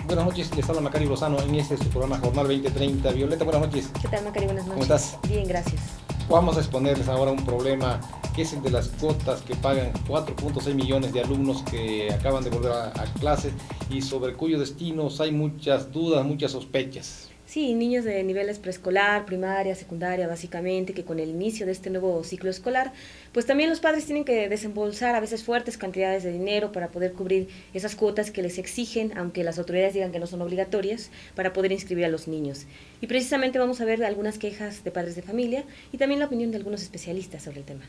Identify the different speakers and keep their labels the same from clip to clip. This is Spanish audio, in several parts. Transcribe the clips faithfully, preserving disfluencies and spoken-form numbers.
Speaker 1: Buenas noches, les habla Macari Lozano en este su programa Jornal veinte treinta. Violeta, buenas noches.
Speaker 2: ¿Qué tal, Macari? Buenas noches.
Speaker 1: ¿Cómo estás?
Speaker 2: Bien, gracias.
Speaker 1: Vamos a exponerles ahora un problema que es el de las cuotas que pagan cuatro punto seis millones de alumnos que acaban de volver a, a clase y sobre cuyos destinos hay muchas dudas, muchas sospechas.
Speaker 2: Sí, niños de niveles preescolar, primaria, secundaria, básicamente, que con el inicio de este nuevo ciclo escolar, pues también los padres tienen que desembolsar a veces fuertes cantidades de dinero para poder cubrir esas cuotas que les exigen, aunque las autoridades digan que no son obligatorias, para poder inscribir a los niños. Y precisamente vamos a ver algunas quejas de padres de familia y también la opinión de algunos especialistas sobre el tema.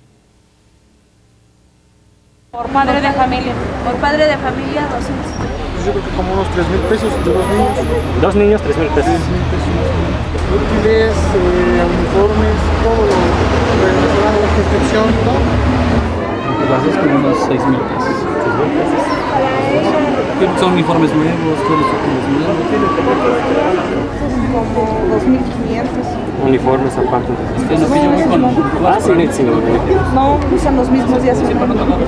Speaker 3: Por padre de familia. Por padre de familia, doscientos.
Speaker 4: Yo creo que como unos tres mil pesos de dos niños.
Speaker 5: Dos niños, tres mil pesos.
Speaker 4: tres mil pesos. Útiles, eh, uniformes, todo lo relacionado a la inscripción, todo.
Speaker 6: Las dos como unos seis mil pesos. Son uniformes nuevos, todos los útiles nuevos.
Speaker 3: Como dos mil quinientos.
Speaker 5: Uniformes aparte.
Speaker 6: Es que no, que yo voy con...
Speaker 5: Ah, sí, sí,
Speaker 3: No, usan los mismos días. Sí, no,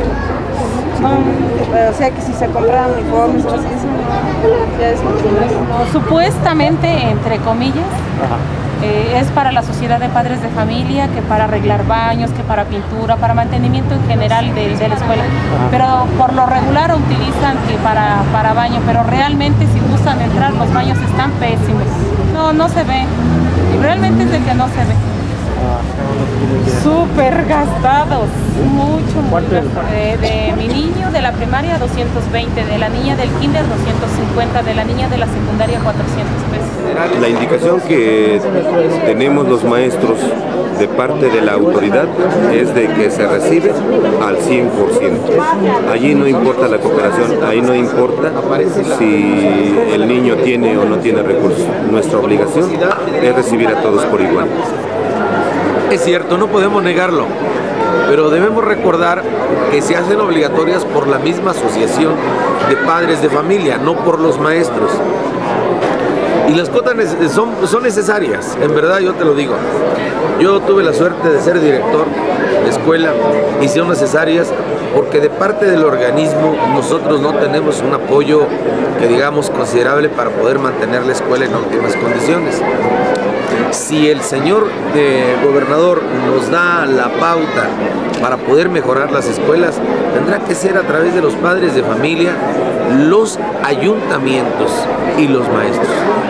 Speaker 3: o sea que si se compran uniformes o así, eso ya es mucho más. No, supuestamente, entre comillas, eh, es para la sociedad de padres de familia, que para arreglar baños, que para pintura, para mantenimiento en general de, de la escuela. Ajá. Pero por lo regular utilizan que para, para baño, pero realmente si gustan entrar, los baños están pésimos. No, no se ve. Y realmente es de que no se ve. Súper gastados, mucho, mucho gastados. De, de mi niño de la primaria doscientos veinte, de la niña del kinder doscientos cincuenta, de la niña de la secundaria cuatrocientos pesos.
Speaker 7: La indicación que tenemos los maestros de parte de la autoridad es de que se recibe al cien por ciento. Allí no importa la cooperación, ahí no importa si el niño tiene o no tiene recursos. Nuestra obligación es recibir a todos por igual.
Speaker 8: Es cierto, no podemos negarlo, pero debemos recordar que se hacen obligatorias por la misma asociación de padres de familia, no por los maestros. Y las cuotas son, son necesarias, en verdad yo te lo digo. Yo tuve la suerte de ser director de escuela y son necesarias porque de parte del organismo nosotros no tenemos un apoyo que digamos considerable para poder mantener la escuela en óptimas condiciones. Si el señor eh, gobernador nos da la pauta para poder mejorar las escuelas, tendrá que ser a través de los padres de familia, los ayuntamientos y los maestros.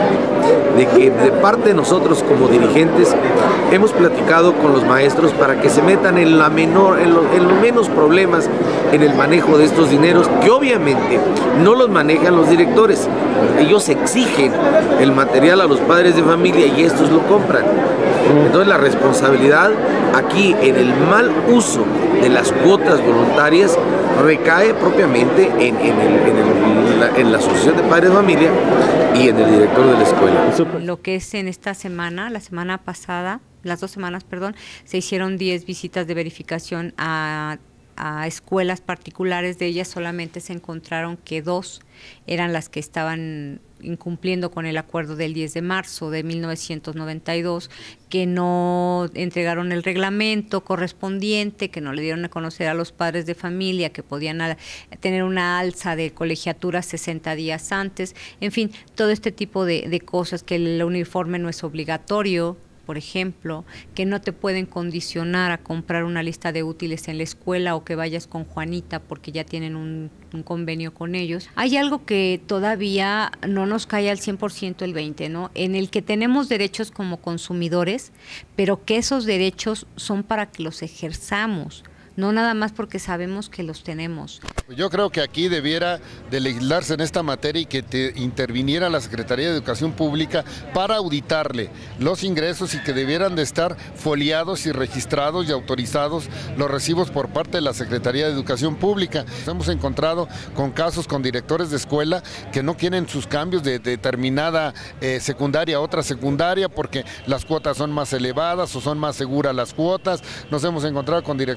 Speaker 8: De que de parte de nosotros como dirigentes hemos platicado con los maestros para que se metan en, la menor, en, lo, en los menos problemas en el manejo de estos dineros, que obviamente no los manejan los directores. Ellos exigen el material a los padres de familia y estos lo compran. Entonces la responsabilidad aquí en el mal uso de las cuotas voluntarias recae propiamente en, en, el, en, el, la, en la asociación de padres de familia y en el director de la escuela.
Speaker 9: Lo que es en esta semana, la semana pasada, las dos semanas, perdón, se hicieron diez visitas de verificación a, a escuelas particulares. De ellas solamente se encontraron que dos eran las que estaban incumpliendo con el acuerdo del diez de marzo de mil novecientos noventa y dos, que no entregaron el reglamento correspondiente, que no le dieron a conocer a los padres de familia que podían a, tener una alza de colegiatura sesenta días antes, en fin, todo este tipo de, de cosas, que el uniforme no es obligatorio, por ejemplo, que no te pueden condicionar a comprar una lista de útiles en la escuela o que vayas con Juanita porque ya tienen un, un convenio con ellos. Hay algo que todavía no nos cae al cien por ciento el veinte, ¿no? En el que tenemos derechos como consumidores, pero que esos derechos son para que los ejerzamos, no nada más porque sabemos que los tenemos.
Speaker 4: Yo creo que aquí debiera de legislarse en esta materia y que te interviniera la Secretaría de Educación Pública para auditarle los ingresos y que debieran de estar foliados y registrados y autorizados los recibos por parte de la Secretaría de Educación Pública. Nos hemos encontrado con casos con directores de escuela que no quieren sus cambios de determinada eh, secundaria a otra secundaria porque las cuotas son más elevadas o son más seguras las cuotas. Nos hemos encontrado con directores de escuela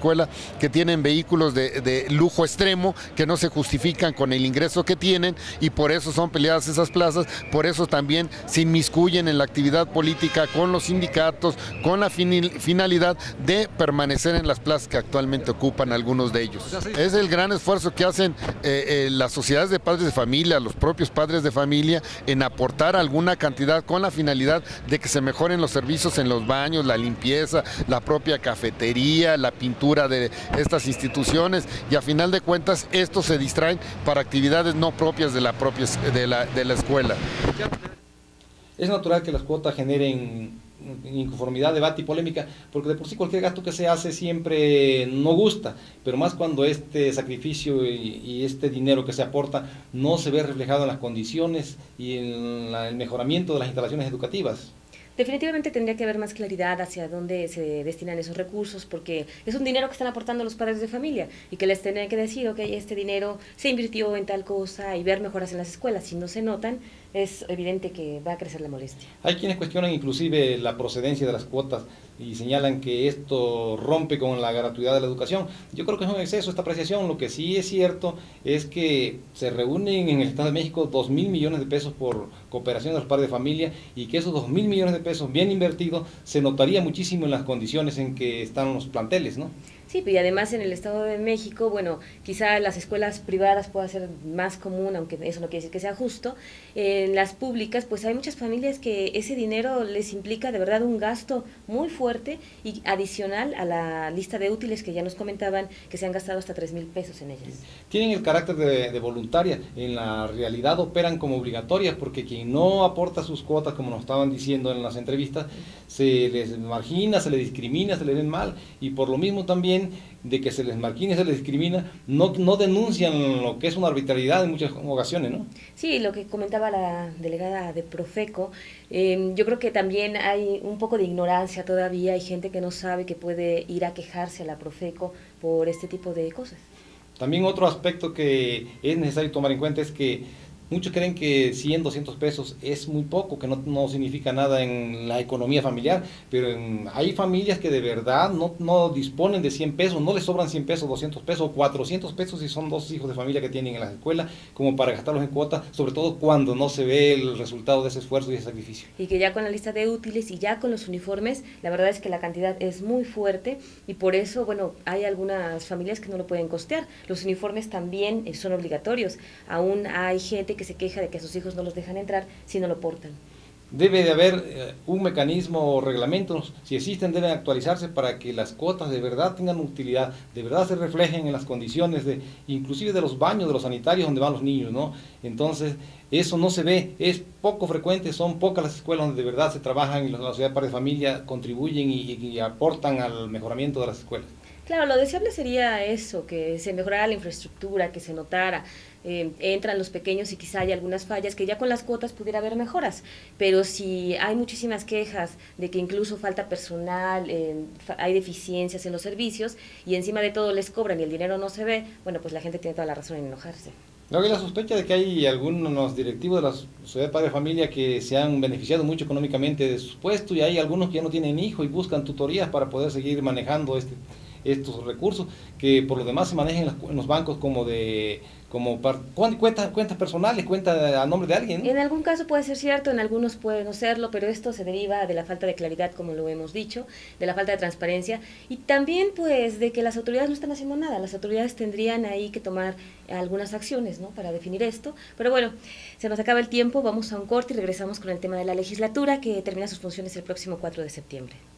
Speaker 4: escuela que tienen vehículos de, de lujo extremo que no se justifican con el ingreso que tienen y por eso son peleadas esas plazas, por eso también se inmiscuyen en la actividad política con los sindicatos, con la finalidad de permanecer en las plazas que actualmente ocupan algunos de ellos. Es el gran esfuerzo que hacen eh, eh, las sociedades de padres de familia, los propios padres de familia, en aportar alguna cantidad con la finalidad de que se mejoren los servicios en los baños, la limpieza, la propia cafetería, la pintura de estas instituciones y a final de cuentas estos se distraen para actividades no propias de la, propia, de la, de la escuela.
Speaker 1: Es natural que las cuotas generen inconformidad, debate y polémica, porque de por sí cualquier gasto que se hace siempre no gusta, pero más cuando este sacrificio y, y este dinero que se aporta no se ve reflejado en las condiciones y en la, el mejoramiento de las instalaciones educativas.
Speaker 2: Definitivamente tendría que haber más claridad hacia dónde se destinan esos recursos, porque es un dinero que están aportando los padres de familia y que les tendrían que decir, ok, este dinero se invirtió en tal cosa y ver mejoras en las escuelas. Si no se notan, es evidente que va a crecer la molestia.
Speaker 1: Hay quienes cuestionan inclusive la procedencia de las cuotas y señalan que esto rompe con la gratuidad de la educación. Yo creo que es un exceso esta apreciación. Lo que sí es cierto es que se reúnen en el Estado de México dos mil millones de pesos por cooperación de los padres de familia y que esos dos mil millones de pesos bien invertidos se notaría muchísimo en las condiciones en que están los planteles, ¿no?
Speaker 2: Sí, y además en el Estado de México, bueno, quizá las escuelas privadas pueda ser más común, aunque eso no quiere decir que sea justo. En las públicas, pues hay muchas familias que ese dinero les implica de verdad un gasto muy fuerte y adicional a la lista de útiles que ya nos comentaban que se han gastado hasta tres mil pesos en ellas.
Speaker 1: Tienen el carácter de, de voluntaria, en la realidad operan como obligatorias porque quien no aporta sus cuotas, como nos estaban diciendo en las entrevistas, se les margina, se les discrimina, se les ven mal y por lo mismo también de que se les margina y se les discrimina, no, no denuncian lo que es una arbitrariedad en muchas ocasiones, ¿no?
Speaker 2: Sí, lo que comentaba la delegada de Profeco, eh, yo creo que también hay un poco de ignorancia todavía, hay gente que no sabe que puede ir a quejarse a la Profeco por este tipo de cosas.
Speaker 1: También otro aspecto que es necesario tomar en cuenta es que muchos creen que cien, doscientos pesos es muy poco, que no, no significa nada en la economía familiar, pero en, hay familias que de verdad no, no disponen de cien pesos, no les sobran cien pesos, doscientos pesos, cuatrocientos pesos si son dos hijos de familia que tienen en la escuela, como para gastarlos en cuotas, sobre todo cuando no se ve el resultado de ese esfuerzo y ese sacrificio.
Speaker 2: Y que ya con la lista de útiles y ya con los uniformes, la verdad es que la cantidad es muy fuerte y por eso, bueno, hay algunas familias que no lo pueden costear. Los uniformes también son obligatorios, aún hay gente que que se queja de que a sus hijos no los dejan entrar si no lo portan.
Speaker 1: Debe de haber eh, un mecanismo o reglamentos, si existen deben actualizarse para que las cuotas de verdad tengan utilidad, de verdad se reflejen en las condiciones de, inclusive de los baños, de los sanitarios donde van los niños, ¿no? Entonces, eso no se ve, es poco frecuente, son pocas las escuelas donde de verdad se trabajan y la sociedad de padres de familia contribuyen y, y aportan al mejoramiento de las escuelas.
Speaker 2: Claro, lo deseable sería eso, que se mejorara la infraestructura, que se notara, eh, entran los pequeños y quizá hay algunas fallas, que ya con las cuotas pudiera haber mejoras, pero si hay muchísimas quejas de que incluso falta personal, eh, hay deficiencias en los servicios y encima de todo les cobran y el dinero no se ve, bueno, pues la gente tiene toda la razón en enojarse.
Speaker 1: No hay la sospecha de que hay algunos directivos de la sociedad de padres de familia que se han beneficiado mucho económicamente de sus puestos y hay algunos que ya no tienen hijos y buscan tutorías para poder seguir manejando este estos recursos que por lo demás se manejan en, las, en los bancos como de como par, cuentas cuentas personales, cuentas a nombre de alguien, ¿no?
Speaker 2: En algún caso puede ser cierto, en algunos puede no serlo, pero esto se deriva de la falta de claridad, como lo hemos dicho, de la falta de transparencia y también pues de que las autoridades no están haciendo nada. Las autoridades tendrían ahí que tomar algunas acciones, ¿no?, para definir esto, pero bueno, se nos acaba el tiempo, vamos a un corte y regresamos con el tema de la legislatura que termina sus funciones el próximo cuatro de septiembre.